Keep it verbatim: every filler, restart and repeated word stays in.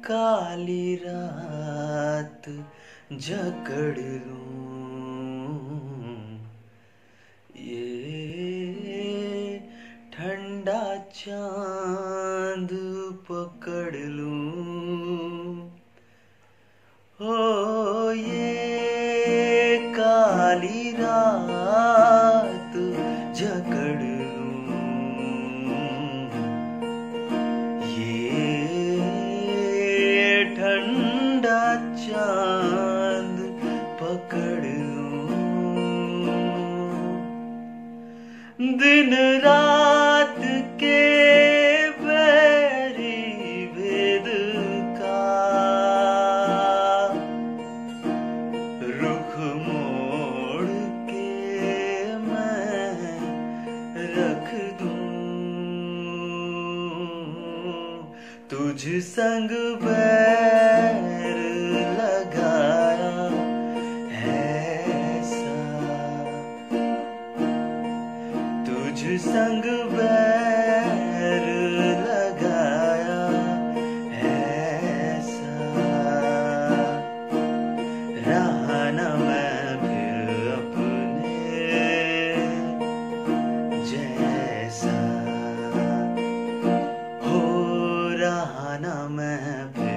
काली रात जकड़ लूं, ये ठंडा चांद पकड़ लूं। ओ ये काली रात जकड़ लूं, ये ठंडा चांद पकड़ लूं। दिन रात के बैरी भेद का रुख मोड़ के मैं रख दूं। तुझ संग बैर लगाया है सा, तुझ संग बैर लगाया है सा। रहा न मैं फिर अपने जैसा, हो रहा न मैं फिर